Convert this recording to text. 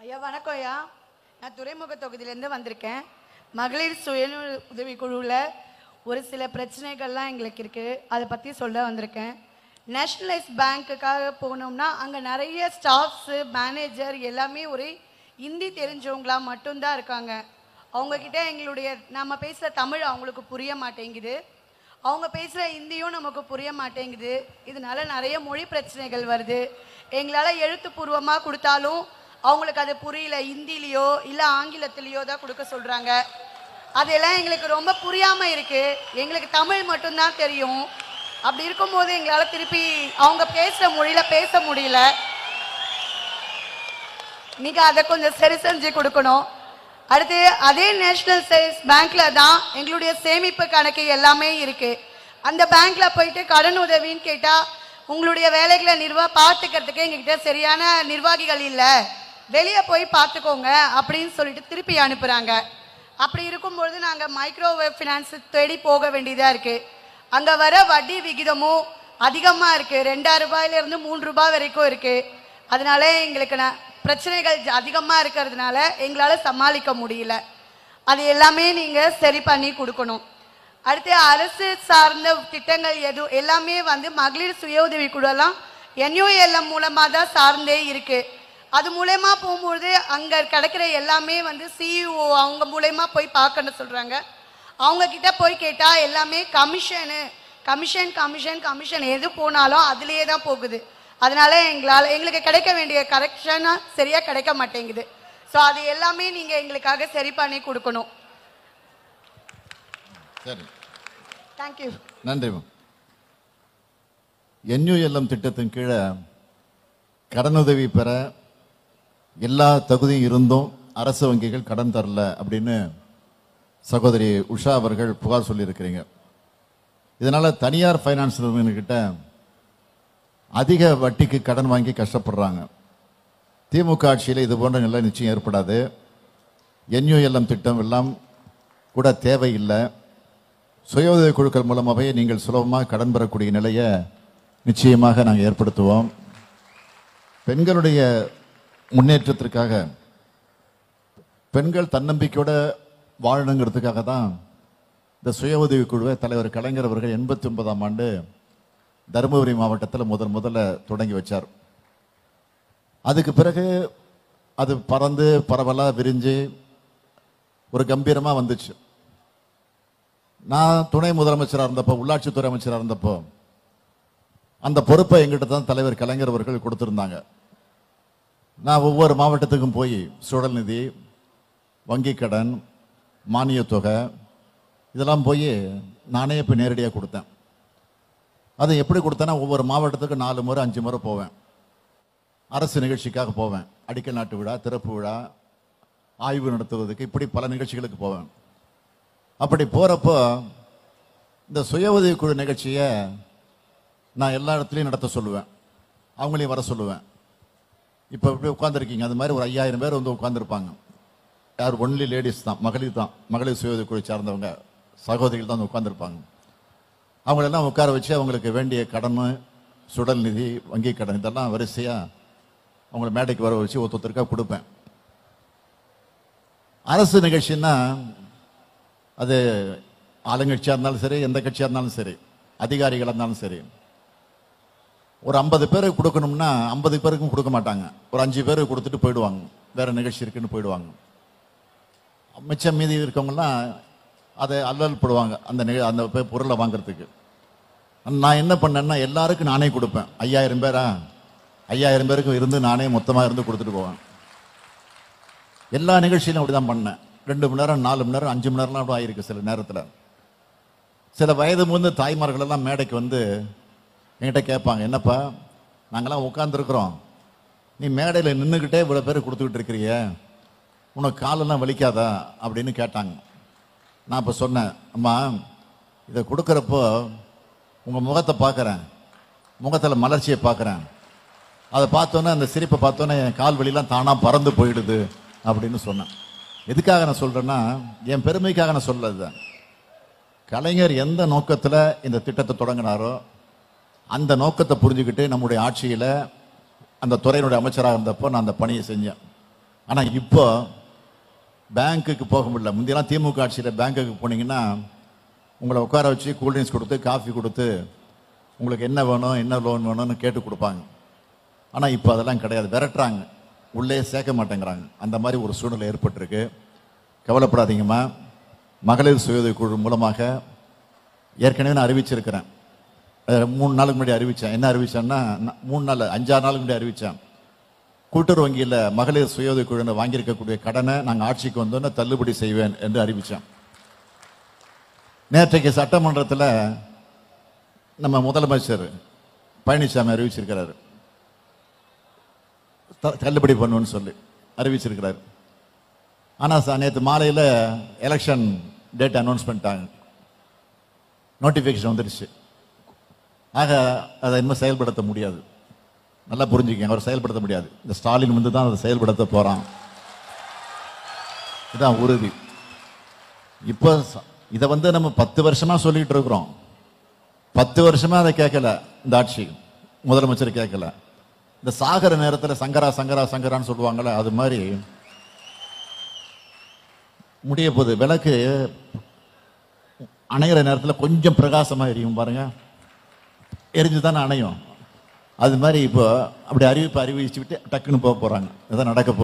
ஐயா வணக்கம் ஐயா. நான் துறைமுக தொகுதியிலேருந்து வந்திருக்கேன். மகளிர் சுய உதவி குழுவில் ஒரு சில பிரச்சனைகள்லாம் எங்களுக்கு இருக்குது, அதை பற்றி சொல்ல வந்திருக்கேன். நேஷ்னலைஸ் பேங்க்குக்காக போனோம்னா அங்கே நிறைய ஸ்டாஃப்ஸு மேனேஜர் எல்லாமே ஒரு ஹிந்தி தெரிஞ்சவங்களா மட்டும்தான் இருக்காங்க. அவங்கக்கிட்ட எங்களுடைய நம்ம பேசுகிற தமிழ் அவங்களுக்கு புரிய மாட்டேங்குது, அவங்க பேசுகிற ஹிந்தியும் நமக்கு புரிய மாட்டேங்குது. இதனால நிறைய மொழி பிரச்சனைகள் வருது. எங்களால் எழுத்துப்பூர்வமாக கொடுத்தாலும் அவங்களுக்கு அது புரியல, ஹிந்திலேயோ இல்லை ஆங்கிலத்திலேயோ தான் கொடுக்க சொல்கிறாங்க. அதெல்லாம் எங்களுக்கு ரொம்ப புரியாமல் இருக்குது. எங்களுக்கு தமிழ் மட்டும்தான் தெரியும். அப்படி இருக்கும்போது எங்களால் திருப்பி அவங்க பேசுகிற மொழியில் பேச முடியல. நீங்கள் அதை கொஞ்சம் சரி செஞ்சு கொடுக்கணும். அடுத்து அதே நேஷ்னல் சேவிங்ஸ் பேங்க்கில் தான் எங்களுடைய சேமிப்பு கணக்கு எல்லாமே இருக்குது. அந்த பேங்க்கில் போயிட்டு கடன் உதவின்னு கேட்டால் உங்களுடைய வேலைகளை பார்த்துக்கிறதுக்கு எங்ககிட்ட சரியான நிர்வாகிகள் இல்லை, வெளியே போய் பார்த்துக்கோங்க அப்படின்னு சொல்லிட்டு திருப்பி அனுப்புகிறாங்க. அப்படி இருக்கும்பொழுது நாங்கள் மைக்ரோவேவ் ஃபினான்ஸ் தேடி போக வேண்டியதாக இருக்குது. அங்கே வர வட்டி விகிதமும் அதிகமாக இருக்குது, 2 ரூபாயிலிருந்து 3 ரூபாய் வரைக்கும் இருக்குது. அதனால எங்களுக்கு பிரச்சனைகள் அதிகமாக இருக்கிறதுனால எங்களால் சமாளிக்க முடியல. அது எல்லாமே நீங்கள் சரி பண்ணி கொடுக்கணும். அடுத்து அரசு சார்ந்த திட்டங்கள் எல்லாமே மகளிர் சுய உதவி குழுலாம் NULM மூலமாக தான் சார்ந்தே இருக்குது. அது மூலயமா போகும்போது அங்கே கிடைக்கிற எல்லாமே CEO அவங்க மூலயமா போய் பார்க்கணும்னு சொல்கிறாங்க. அவங்கக்கிட்ட போய் கேட்டால் எல்லாமே கமிஷன் எது போனாலும் அதுலேயே தான் போகுது. அதனால எங்களுக்கு கிடைக்க வேண்டிய கரெக்ஷனாக சரியாக கிடைக்க மாட்டேங்குது. ஸோ அது எல்லாமே நீங்கள் எங்களுக்காக சரி பண்ணி கொடுக்கணும். சரி, தேங்க்யூ. நன்றி. NULM திட்டத்தின் கீழே கடனுதவி பெற எல்லா தகுதியும் இருந்தும் அரசு வங்கிகள் கடன் தரல அப்படின்னு சகோதரி உஷா அவர்கள் புகார் சொல்லியிருக்கிறீங்க. இதனால தனியார் ஃபைனான்ஸ் நிறுவனங்கிட்ட அதிக வட்டிக்கு கடன் வாங்கி கஷ்டப்படுறாங்க. திமுக ஆட்சியில் இது போன்ற நிலை நிச்சயம் ஏற்படாது. NULM திட்டம் எல்லாம் கூட தேவையில்லை. சுய உதவி குழுக்கள் மூலமாகவே நீங்கள் சுலபமாக கடன் பெறக்கூடிய நிலையை நிச்சயமாக நாங்கள் ஏற்படுத்துவோம். பெண்களுடைய முன்னேற்றத்திற்காக, பெண்கள் தன்னம்பிக்கையோட வாழணுங்கிறதுக்காக தான் இந்த சுய உதவி குழுவை தலைவர் கலைஞர் அவர்கள் 89ஆம் ஆண்டு தருமபுரி மாவட்டத்தில் முதல்ல தொடங்கி வச்சார். அதுக்கு பிறகு அது பறந்து பரவலாக விரிஞ்சு ஒரு கம்பீரமாக வந்துச்சு. நான் துணை முதலமைச்சராக இருந்தப்போ, உள்ளாட்சித்துறை அமைச்சராக இருந்தப்போ அந்த பொறுப்பை எங்கிட்ட தான் தலைவர் கலைஞர் அவர்கள் கொடுத்துருந்தாங்க. நான் ஒவ்வொரு மாவட்டத்துக்கும் போய் சுழல் நிதி, வங்கி கடன், மானிய தொகை இதெல்லாம் போய் நானே இப்போ நேரடியாக கொடுத்தேன். அதை எப்படி கொடுத்தேன்னா ஒவ்வொரு மாவட்டத்துக்கு 4 முறை 5 முறை போவேன். அரசு நிகழ்ச்சிக்காக போவேன். அடிக்கல் நாட்டு விழா, திறப்பு விழா, ஆய்வு நடத்துவதற்கு, இப்படி பல நிகழ்ச்சிகளுக்கு போவேன். அப்படி போகிறப்போ இந்த சுய உதவி குழு நிகழ்ச்சியை நான் எல்லா இடத்துலையும் நடத்த சொல்லுவேன், அவங்களையும் வர சொல்லுவேன். இப்போ இப்படி உட்காந்துருக்கீங்க, அது மாதிரி ஒரு 5000 பேர் உட்காந்துருப்பாங்க. யார்? ஒன்லி லேடிஸ் தான், மகளிர் தான், மகளிர் சுய உதவி குழு சார்ந்தவங்க சகோதரிகள் தான் உட்காந்துருப்பாங்க. அவங்களெல்லாம் உட்கார வச்சு அவங்களுக்கு வேண்டிய கடன், சுடல் நிதி, வங்கி கடன் இதெல்லாம் வரிசையாக அவங்கள மேடைக்கு வர வச்சு ஒருத்தருக்காக கொடுப்பேன். அரசு நிகழ்ச்சின்னா அது ஆளுங்கட்சியாக இருந்தாலும் சரி, எந்த கட்சியாக இருந்தாலும் சரி, அதிகாரிகளாக இருந்தாலும் சரி, ஒரு 50 பேருக்கு கொடுக்கணும்னா 50 பேருக்கும் கொடுக்க மாட்டாங்க. ஒரு 5 பேருக்கு கொடுத்துட்டு போயிடுவாங்க, வேற நிகழ்ச்சி இருக்குன்னு போயிடுவாங்க. மிச்சம் மீதி இருக்கவங்கலாம் அதை அல்லல் போடுவாங்க அந்த பொருளை வாங்குறதுக்கு. நான் என்ன பண்ணேன்னா எல்லாருக்கும் நானே கொடுப்பேன். 5000 பேரா, 5000 பேருக்கும் இருந்து நானே மொத்தமாக இருந்து கொடுத்துட்டு போவேன். எல்லா நிகழ்ச்சியிலும் அப்படி தான் பண்ணேன். 2 மணி நேரம், 4 மணி நேரம், 5 மணி நேரம்லாம் அப்படி ஆயிருக்கு. சில நேரத்தில் சில வயது முதிர்ந்த தாய்மார்கள் எல்லாம் மேடைக்கு என்கிட்ட கேட்பாங்க, என்னப்பா நாங்களாம் உட்காந்துருக்குறோம், நீ மேடையில் நின்றுக்கிட்டே இவ்வளோ பேர் கொடுத்துக்கிட்டு இருக்கிறிய, உனக்கு காலெல்லாம் வலிக்காதா அப்படின்னு கேட்டாங்க. நான் இப்போ சொன்னேன், அம்மா இதை கொடுக்குறப்போ உங்கள் முகத்தை பார்க்குறேன், முகத்தில் மலர்ச்சியை பார்க்குறேன், அதை பார்த்தோன்னே அந்த சிரிப்பை பார்த்தோன்னே என் கால் வலிலாம் தானாக பறந்து போயிடுது அப்படின்னு சொன்னேன். எதுக்காக நான் சொல்கிறேன்னா என் பெருமைக்காக நான் சொல்லது. கலைஞர் எந்த நோக்கத்தில் இந்த திட்டத்தை தொடங்கினாரோ அந்த நோக்கத்தை புரிஞ்சுக்கிட்டு நம்முடைய ஆட்சியில் அந்த துறையினுடைய அமைச்சராக இருந்தப்போ நான் அந்த பணியை செஞ்சேன். ஆனால் இப்போ பேங்க்குக்கு போக முடியல. முந்தையெல்லாம் திமுக ஆட்சியில் பேங்க்குக்கு போனீங்கன்னா உங்களை உட்கார வச்சு கூல்ட்ரிங்க்ஸ் கொடுத்து காஃபி கொடுத்து உங்களுக்கு என்ன வேணும் என்ன லோன் வேணும்னு கேட்டு கொடுப்பாங்க. ஆனால் இப்போ அதெல்லாம் கிடையாது, விரட்டுறாங்க, உள்ளே சேர்க்க மாட்டேங்கிறாங்க. அந்த மாதிரி ஒரு சூழ்நிலை ஏற்பட்டிருக்கு. கவலைப்படாதீங்கம்மா. மகளிர் சுய உதவி குழு மூலமாக ஏற்கனவே நான் அறிவிச்சிருக்கிறேன். 3 நாளுக்கு முன்னாடி அறிவித்தேன். என்ன அறிவித்தேன்னா 3 நாள் 5-6 நாளுக்கு முன்னாடி அறிவித்தேன். கூட்டுறவு வங்கியில் மகளிர் சுய உதவி குழு வாங்கியிருக்கக்கூடிய கடனை நாங்கள் ஆட்சிக்கு வந்தோன்னு தள்ளுபடி செய்வேன் என்று அறிவித்தேன். நேற்றைக்கு சட்டமன்றத்தில் நம்ம முதலமைச்சர் பழனிசாமி அறிவிச்சிருக்கிறார், தள்ளுபடி பண்ணுவேன்னு சொல்லி அறிவிச்சிருக்கிறார். ஆனால் நேற்று மாலையில் எலெக்ஷன் டேட் அனௌன்ஸ் பண்ணிட்டாங்க, நோட்டிஃபிகேஷன் வந்துடுச்சு. ஆக அதை இன்னும் செயல்படுத்த முடியாது. நல்லா புரிஞ்சுக்கங்க, அவர் செயல்படுத்த முடியாது. இந்த ஸ்டாலின் வந்து தான் அதை செயல்படுத்த போகிறான், இதுதான் உறுதி. இப்போ இதை வந்து நம்ம 10 வருஷமா சொல்லிட்டு இருக்கிறோம். 10 வருஷமா அதை கேட்கல இந்த ஆட்சி, முதலமைச்சர் கேட்கல. இந்த சாகர நேரத்தில் சங்கரா சங்கரா சங்கரான்னு சொல்லுவாங்கல்ல, அது மாதிரி முடிய போகுது. விளக்கு அணையிற நேரத்தில் கொஞ்சம் பிரகாசமா எரியும் பாருங்க, எரிஞ்சுதானே அணையும். அது மாதிரி இப்போ அப்படி அறிவிப்பு அறிவிச்சுட்டு டக்குன்னு போக போறாங்க. இதான் நடக்க